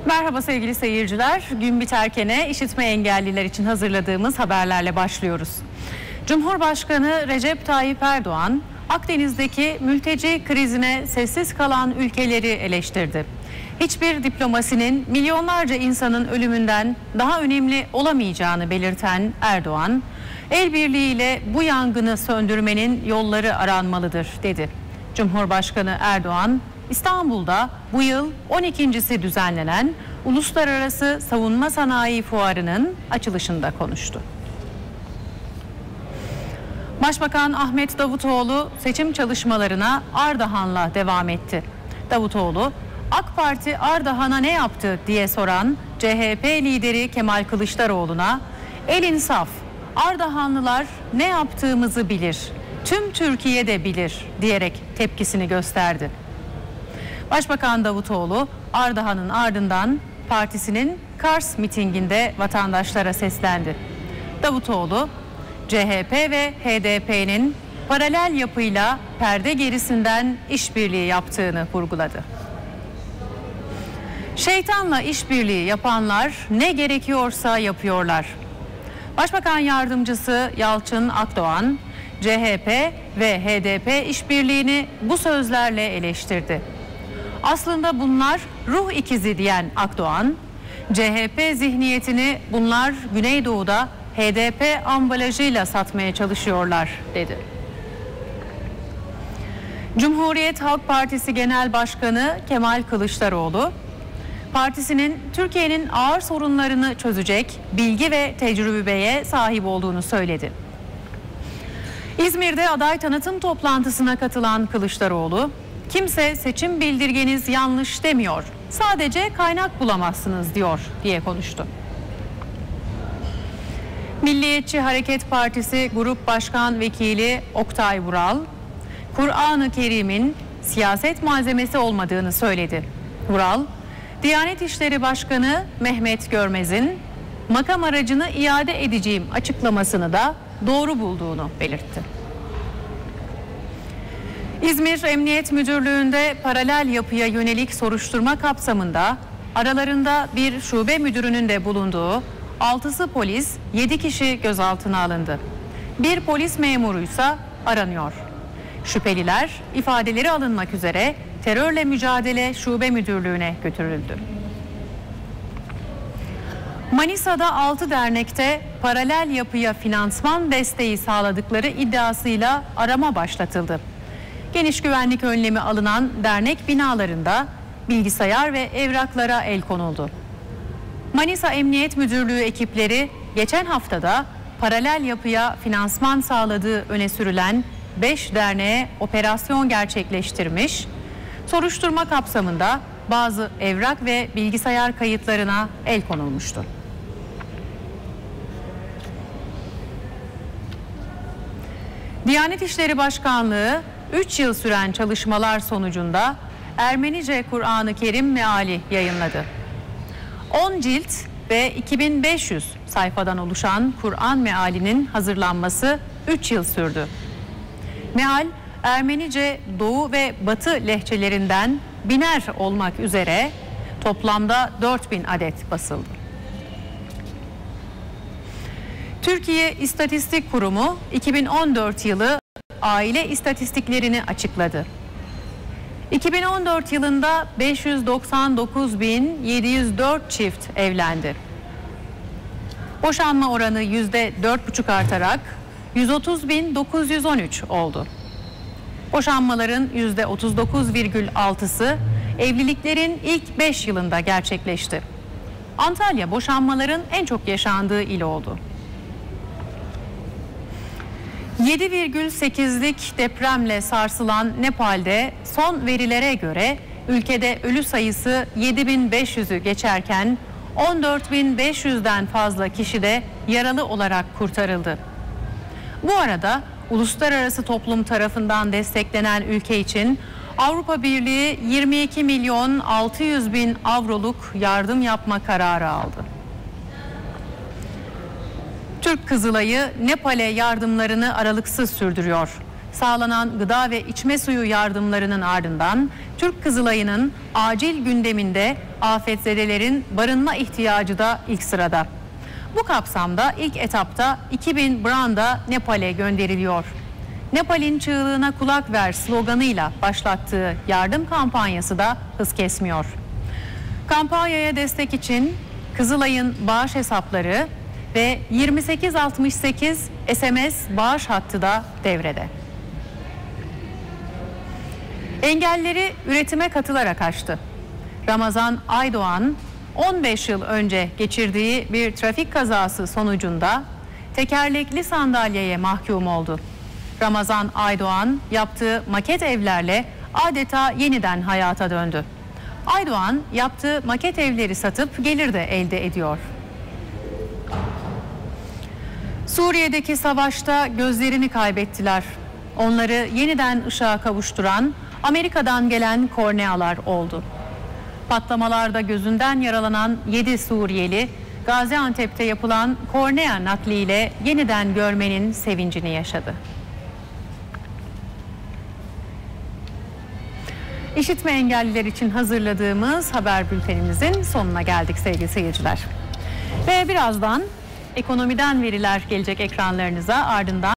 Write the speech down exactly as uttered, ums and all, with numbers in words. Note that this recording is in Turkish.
Merhaba sevgili seyirciler. Gün biterkene işitme engelliler için hazırladığımız haberlerle başlıyoruz. Cumhurbaşkanı Recep Tayyip Erdoğan, Akdeniz'deki mülteci krizine sessiz kalan ülkeleri eleştirdi. Hiçbir diplomasinin milyonlarca insanın ölümünden daha önemli olamayacağını belirten Erdoğan, el birliğiyle bu yangını söndürmenin yolları aranmalıdır dedi. Cumhurbaşkanı Erdoğan, İstanbul'da bu yıl on ikincisi düzenlenen Uluslararası Savunma Sanayi Fuarı'nın açılışında konuştu. Başbakan Ahmet Davutoğlu seçim çalışmalarına Ardahan'la devam etti. Davutoğlu, AK Parti Ardahan'a ne yaptı diye soran C H P lideri Kemal Kılıçdaroğlu'na "El insaf, Ardahanlılar ne yaptığımızı bilir, tüm Türkiye de bilir" diyerek tepkisini gösterdi. Başbakan Davutoğlu, Ardahan'ın ardından partisinin Kars mitinginde vatandaşlara seslendi. Davutoğlu, C H P ve H D P'nin paralel yapıyla perde gerisinden işbirliği yaptığını vurguladı. Şeytanla işbirliği yapanlar ne gerekiyorsa yapıyorlar. Başbakan Yardımcısı Yalçın Akdoğan, C H P ve H D P işbirliğini bu sözlerle eleştirdi. Aslında bunlar ruh ikizi diyen Akdoğan, C H P zihniyetini bunlar Güneydoğu'da H D P ambalajıyla satmaya çalışıyorlar dedi. Cumhuriyet Halk Partisi Genel Başkanı Kemal Kılıçdaroğlu, partisinin Türkiye'nin ağır sorunlarını çözecek bilgi ve tecrübeye sahip olduğunu söyledi. İzmir'de aday tanıtım toplantısına katılan Kılıçdaroğlu, "Kimse seçim bildirgeniz yanlış demiyor, sadece kaynak bulamazsınız diyor" diye konuştu. Milliyetçi Hareket Partisi Grup Başkan Vekili Oktay Vural, Kur'an-ı Kerim'in siyaset malzemesi olmadığını söyledi. Vural, Diyanet İşleri Başkanı Mehmet Görmez'in makam aracını iade edeceğim açıklamasını da doğru bulduğunu belirtti. İzmir Emniyet Müdürlüğü'nde paralel yapıya yönelik soruşturma kapsamında aralarında bir şube müdürünün de bulunduğu altısı polis, yedi kişi gözaltına alındı. Bir polis memuruysa aranıyor. Şüpheliler ifadeleri alınmak üzere Terörle Mücadele Şube Müdürlüğü'ne götürüldü. Manisa'da altı dernekte paralel yapıya finansman desteği sağladıkları iddiasıyla arama başlatıldı. Geniş güvenlik önlemi alınan dernek binalarında bilgisayar ve evraklara el konuldu. Manisa Emniyet Müdürlüğü ekipleri geçen haftada paralel yapıya finansman sağladığı öne sürülen beş derneğe operasyon gerçekleştirmiş, soruşturma kapsamında bazı evrak ve bilgisayar kayıtlarına el konulmuştu. Diyanet İşleri Başkanlığı üç yıl süren çalışmalar sonucunda Ermenice Kur'an-ı Kerim meali yayınladı. on cilt ve iki bin beş yüz sayfadan oluşan Kur'an mealinin hazırlanması üç yıl sürdü. Meal, Ermenice Doğu ve Batı lehçelerinden biner olmak üzere toplamda dört bin adet basıldı. Türkiye İstatistik Kurumu iki bin on dört yılı aile istatistiklerini açıkladı. iki bin on dört yılında beş yüz doksan dokuz bin yedi yüz dört çift evlendi. Boşanma oranı yüzde dört buçuk artarak yüz otuz bin dokuz yüz on üç oldu. Boşanmaların yüzde otuz dokuz virgül altısı evliliklerin ilk beş yılında gerçekleşti. Antalya boşanmaların en çok yaşandığı il oldu. yedi virgül sekizlik depremle sarsılan Nepal'de son verilere göre ülkede ölü sayısı yedi bin beş yüzü geçerken on dört bin beş yüzden fazla kişi de yaralı olarak kurtarıldı. Bu arada uluslararası toplum tarafından desteklenen ülke için Avrupa Birliği yirmi iki milyon altı yüz bin avroluk yardım yapma kararı aldı. Türk Kızılayı Nepal'e yardımlarını aralıksız sürdürüyor. Sağlanan gıda ve içme suyu yardımlarının ardından Türk Kızılayı'nın acil gündeminde afetzedelerin barınma ihtiyacı da ilk sırada. Bu kapsamda ilk etapta iki bin branda Nepal'e gönderiliyor. Nepal'in çığlığına kulak ver sloganıyla başlattığı yardım kampanyası da hız kesmiyor. Kampanyaya destek için Kızılay'ın bağış hesapları ve yirmi sekiz altmış sekiz S M S bağış hattı da devrede. Engelleri üretime katılarak aştı. Ramazan Aydoğan on beş yıl önce geçirdiği bir trafik kazası sonucunda tekerlekli sandalyeye mahkum oldu. Ramazan Aydoğan yaptığı maket evlerle adeta yeniden hayata döndü. Aydoğan yaptığı maket evleri satıp gelir de elde ediyor. Suriye'deki savaşta gözlerini kaybettiler. Onları yeniden ışığa kavuşturan Amerika'dan gelen kornealar oldu. Patlamalarda gözünden yaralanan yedi Suriyeli Gaziantep'te yapılan kornea nakliyle yeniden görmenin sevincini yaşadı. İşitme engelliler için hazırladığımız haber bültenimizin sonuna geldik sevgili seyirciler. Ve birazdan ekonomiden veriler gelecek ekranlarınıza, ardından